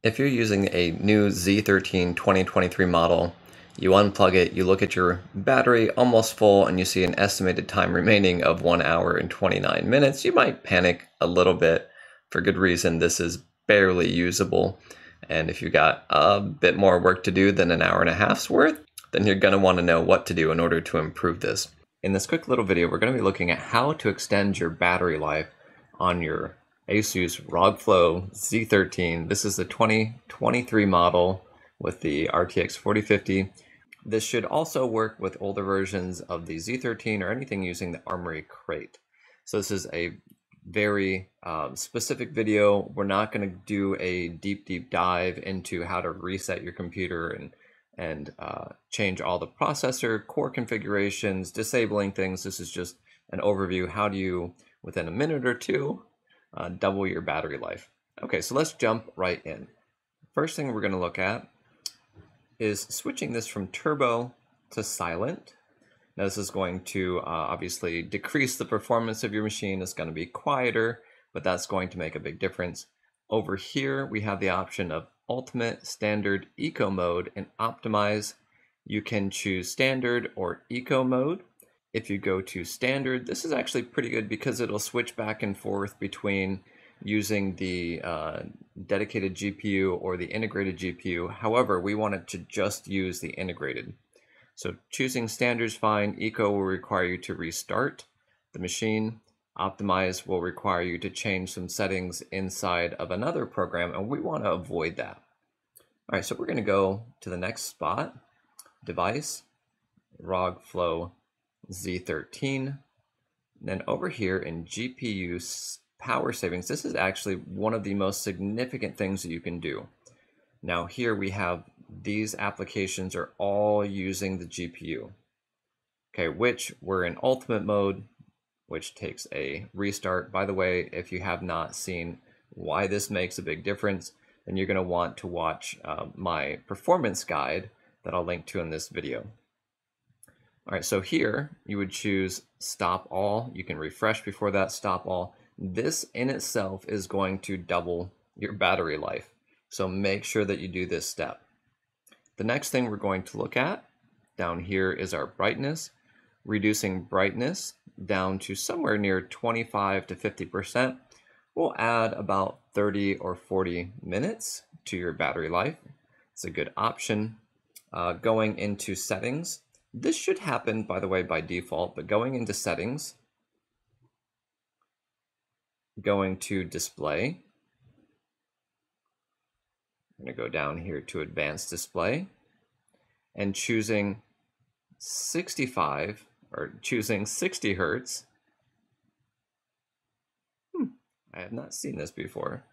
If you're using a new Z13 2023 model, you unplug it, you look at your battery almost full, and you see an estimated time remaining of 1 hour and 29 minutes, you might panic a little bit. For good reason. This is barely usable. And if you got a bit more work to do than an hour and a half's worth, then you're going to want to know what to do in order to improve this. In this quick little video, we're going to be looking at how to extend your battery life on your Asus ROG Flow Z13. This is the 2023 model with the RTX 4050. This should also work with older versions of the Z13 or anything using the Armory crate. So this is a very specific video. We're not going to do a deep dive into how to reset your computer and change all the processor, core configurations, disabling things. This is just an overview. How do you, within a minute or two, double your battery life? Okay, so let's jump right in. First thing we're going to look at is switching this from turbo to silent. Now this is going to obviously decrease the performance of your machine. It's going to be quieter, but that's going to make a big difference. Over here, we have the option of ultimate, standard, eco mode, and optimize. You can choose standard or eco mode. If you go to standard, this is actually pretty good because it'll switch back and forth between using the dedicated GPU or the integrated GPU. However, we want it to just use the integrated. So choosing standard is fine. Eco will require you to restart the machine. Optimize will require you to change some settings inside of another program, and we want to avoid that. All right, so we're going to go to the next spot, device, ROG Flow Z13. Then over here in GPU power savings, this is actually one of the most significant things that you can do. Now here we have these applications are all using the GPU, okay, which we're in ultimate mode, which takes a restart. By the way, if you have not seen why this makes a big difference, then you're going to want to watch my performance guide that I'll link to in this video. All right, so here you would choose stop all. You can refresh before that, stop all. This in itself is going to double your battery life. So make sure that you do this step. The next thing we're going to look at down here is our brightness. Reducing brightness down to somewhere near 25 to 50% will add about 30 or 40 minutes to your battery life. It's a good option. Going into settings, this should happen, by the way, by default, but going into settings, going to display, I'm going to go down here to advanced display and choosing 65 or choosing 60 Hertz. I have not seen this before.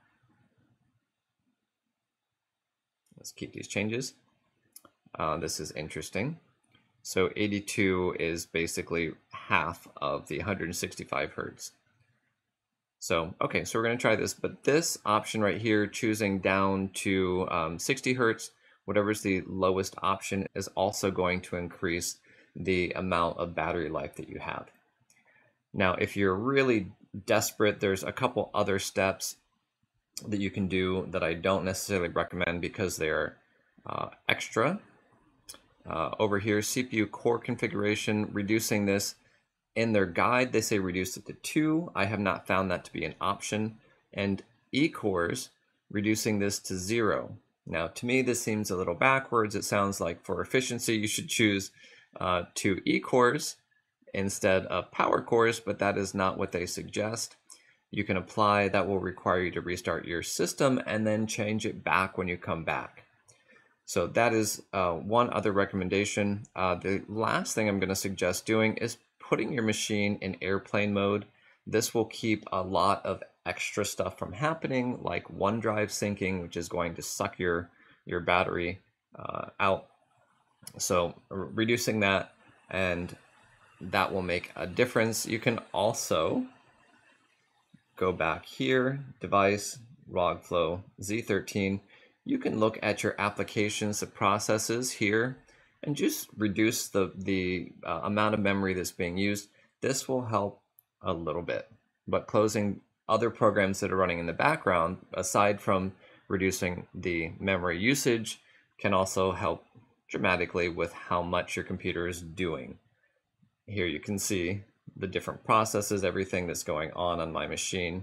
Let's keep these changes. This is interesting. So 82 is basically half of the 165 Hertz. So, okay, so we're going to try this, but this option right here, choosing down to 60 Hertz, whatever's the lowest option, is also going to increase the amount of battery life that you have. Now, if you're really desperate, there's a couple other steps that you can do that I don't necessarily recommend because they're extra. Over here, CPU core configuration, reducing this. In their guide, they say reduce it to 2. I have not found that to be an option. And E-cores, reducing this to 0. Now, to me, this seems a little backwards. It sounds like for efficiency, you should choose 2 E-cores instead of power cores, but that is not what they suggest. You can apply, that will require you to restart your system and then change it back when you come back. So that is one other recommendation. The last thing I'm going to suggest doing is putting your machine in airplane mode. This will keep a lot of extra stuff from happening, like OneDrive syncing, which is going to suck your battery out. So reducing that, and that will make a difference. You can also go back here, device, ROG Flow Z13. You can look at your applications, the processes here, and just reduce the amount of memory that's being used. This will help a little bit, but closing other programs that are running in the background, aside from reducing the memory usage can also help dramatically with how much your computer is doing. Here you can see the different processes, everything that's going on my machine.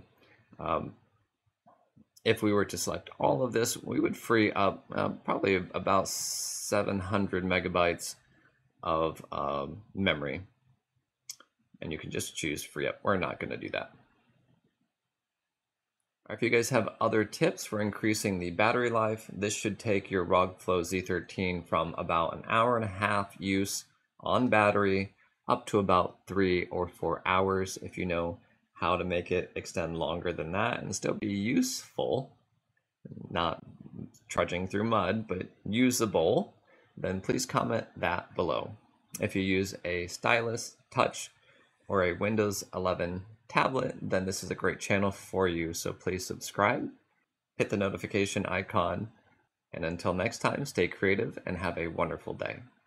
If we were to select all of this, we would free up probably about 700 megabytes of memory. And you can just choose free up. We're not going to do that. If you guys have other tips for increasing the battery life, this should take your ROG Flow Z13 from about an hour and a half use on battery up to about 3 or 4 hours if you know how to make it extend longer than that and still be useful, not trudging through mud, but usable, then please comment that below. If you use a stylus, touch, or a Windows 11 tablet, then this is a great channel for you, so please subscribe, hit the notification icon, and until next time, stay creative and have a wonderful day.